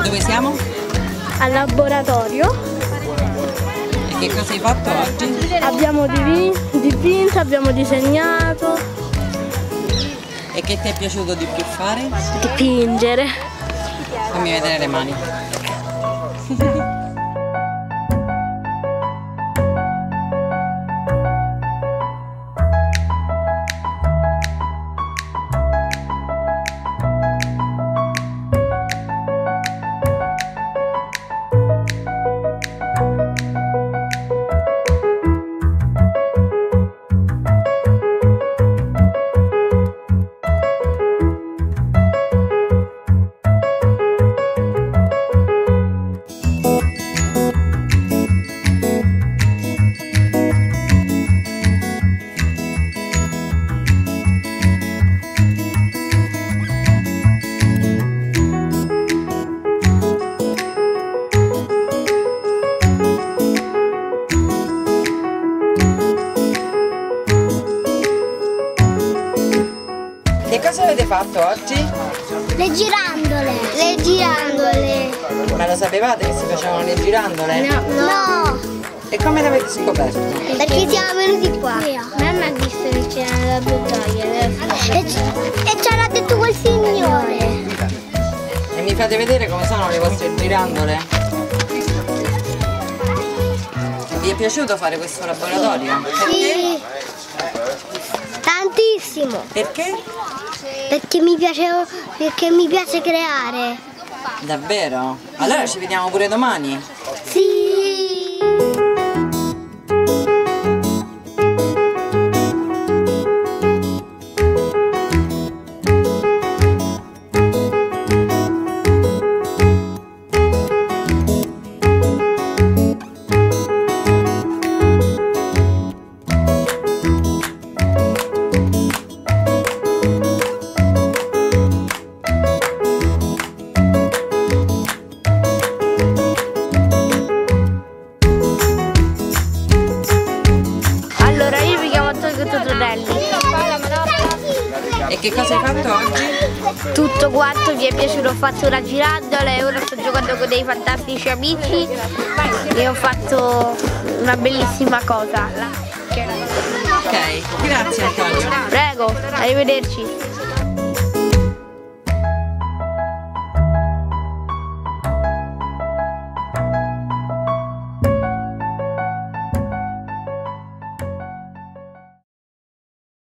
Dove siamo? Al laboratorio. E che cosa hai fatto oggi? Abbiamo dipinto, abbiamo disegnato. E che ti è piaciuto di più fare? Dipingere. Fammi vedere le mani. Che cosa avete fatto oggi? Le girandole. Le girandole. Ma lo sapevate che si facevano le girandole? No. E come l'avete scoperto? Perché siamo venuti qua. Mamma ha visto che c'era la battaglia. E ce l'ha detto quel signore. E mi fate vedere come sono le vostre girandole? Vi è piaciuto fare questo laboratorio? Sì. Tantissimo. Perché? Perché mi piace creare. Davvero? Allora ci vediamo pure domani? Sì. Allora, io mi chiamo Antonio Totonelli. E che cosa hai fatto oggi? Tutto quanto mi è piaciuto, ho fatto una girandola e ora sto giocando con dei fantastici amici e ho fatto una bellissima cosa. Ok, grazie Antonio. Prego, arrivederci.